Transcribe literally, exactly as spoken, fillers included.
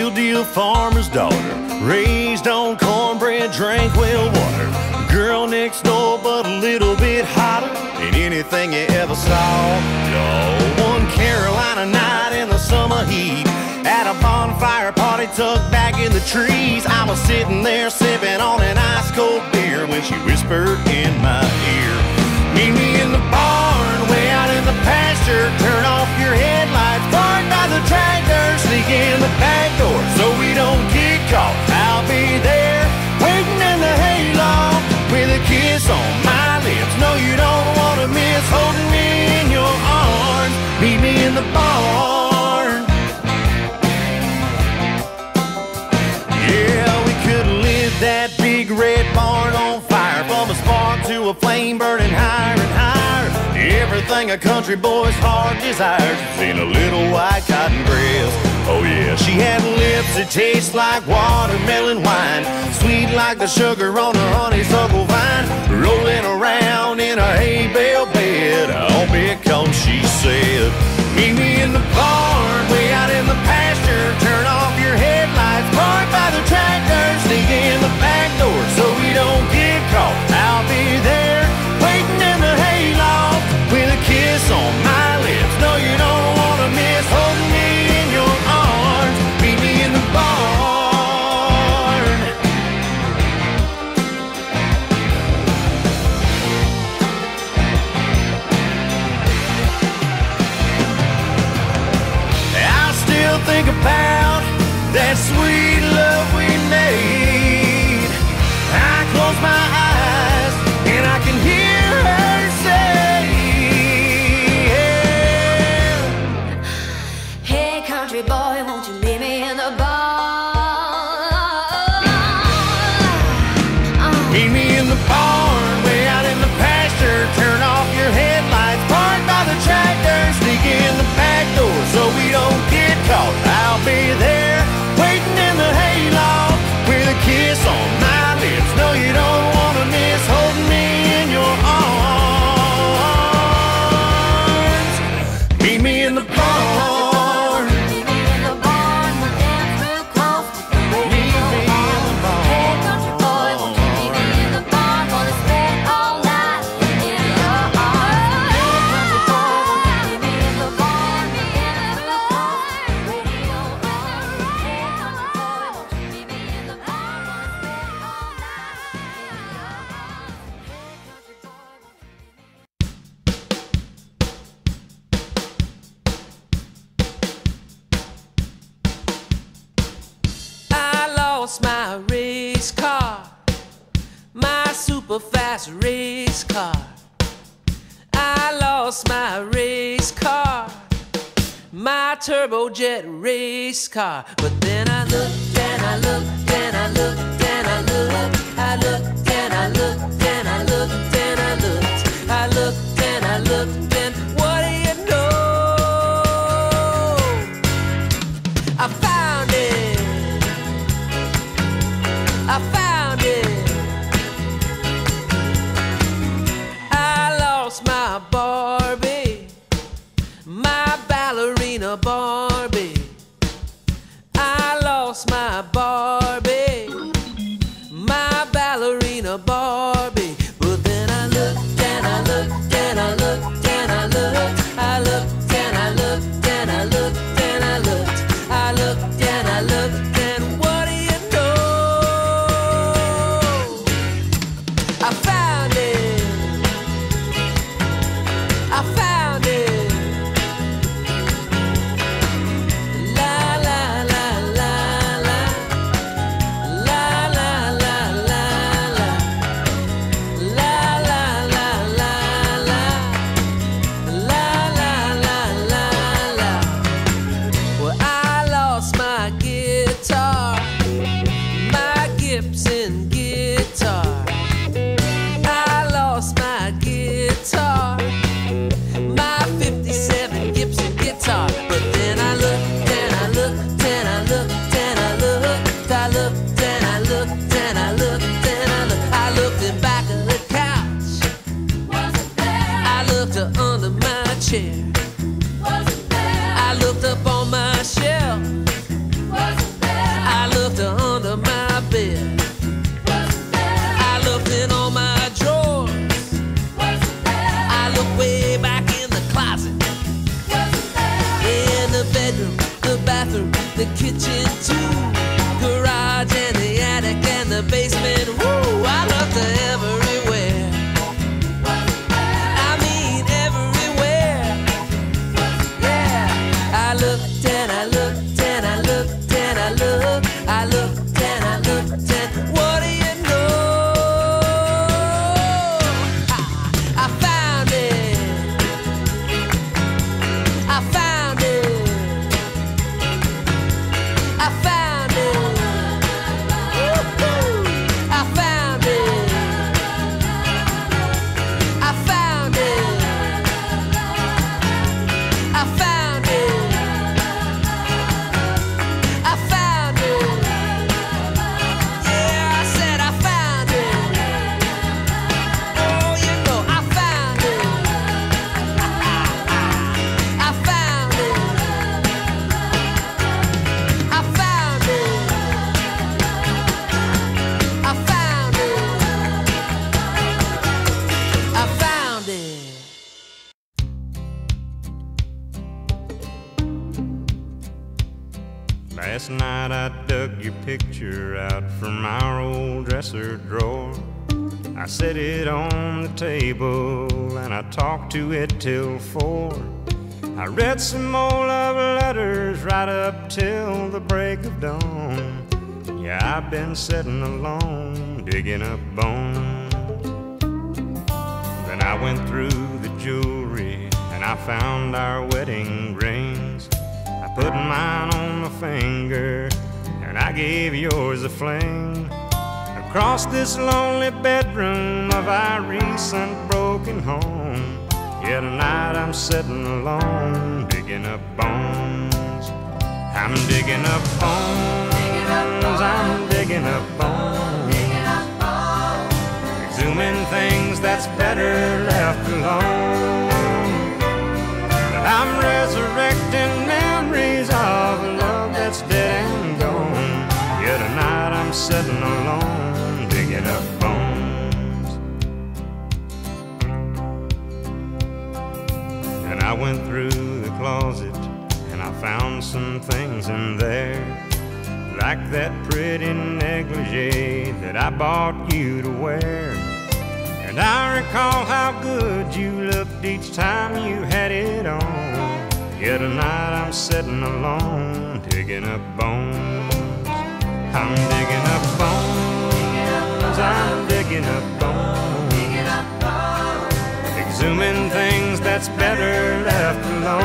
real deal farmer's daughter, raised on cornbread, drank well water. Girl next door, but a little bit hotter than anything you ever saw. No, one Carolina night in the summer heat, at a bonfire party tucked back in the trees, I was sitting there sipping on an ice cold beer when she whispered in my ear, meet me in the barn, way out in the pasture. Turn off your headlights, park by the tractor, sneak in the back door so we don't get caught. I'll be there, waiting in the hayloft, with a kiss on my lips. No, you don't want to miss holding me in your arms. Meet me in the barn. Yeah, we could have lit that big red barn on fire, from a spark to a flame burning higher and higher. Everything a country boy's heart desires is in a little white cotton dress. Oh yeah, she had lips that taste like watermelon wine, sweet like the sugar on a honeysuckle vine, rolling around in a hay bale bed, all because she said, meet me in the barn, way out in the pasture. Turn off your headlights, park by the tractor, sneak in the back door so we don't get caught. I'll be there, waiting in the hayloft, with a kiss on my lips. No, you don't want to miss holding me in your arms. Meet me in the barn. I still think about that sweet love we made. I close my eyes and I can hear her say, yeah. Hey country boy, won't you meet me in the barn? uh. Meet me in the barn, way out in the pasture. Turn off your headlights, park by the tractor, sneak in the back door so we don't get caught. I'll be there, waiting in the hayloft, with a kiss on my lips. No, you don't want to miss holding me in your arms. Meet me in the barn. Meet me in the barn, we'll dance real close to the radio. Meet me in the barn. Hey country boy, won't you meet me in the barn? Wanna spend all night in your arms. Hey country boy, won't you meet me in the barn? Dance real close to the radio. Hey country boy, won't you meet me in the barn? Wanna spend all night in your arms. Hey country boy, won't you meet me? I lost my race car, my super fast race car. I lost my race car, my turbojet race car. But then I looked and I looked and I looked and I looked, I looked and I looked and I looked and I looked, I looked and I looked, and what do you know? I found it. I found it. I lost my Barbie, my ballerina Barbie. I lost my Barbie, my ballerina Barbie. But then I looked and I looked and I looked and I looked, I looked and I looked and I looked and I looked, I looked and I looked, and what do you know? I found it. I found it. La la la la la, la la la la la. I looked and I looked and I looked and I looked. I looked and I looked and what do you know? I, I found it. I found it. I found it. Woo-hoo. I found it. I found it. I found it. I found it. Yeah, I said I found it. Oh, you know I found it. I found it. I found it. I found it. I found it. Last night I dug your picture out from our old dresser drawer. I set it on the table and I talked to it till four. I read some more love letters right up till the break of dawn. Yeah, I've been sitting alone, digging up bones. Then I went through the jewelry and I found our wedding rings. I put mine on my finger and I gave yours a fling. Across this lonely bedroom of our recent broken home. Yeah, tonight I'm sitting alone, digging up bones. I'm digging up bones, I'm digging up bones. Exhuming things that's better left alone. But I'm resurrecting memories of a love that's dead and gone. Yeah, tonight I'm sitting alone, digging up bones. And I went through the closet and I found some things in there, like that pretty negligee that I bought you to wear. And I recall how good you looked each time you had it on. Yeah, tonight I'm sitting alone, digging up bones. I'm digging up bones, I'm digging up bones. Exhuming things that's better left alone.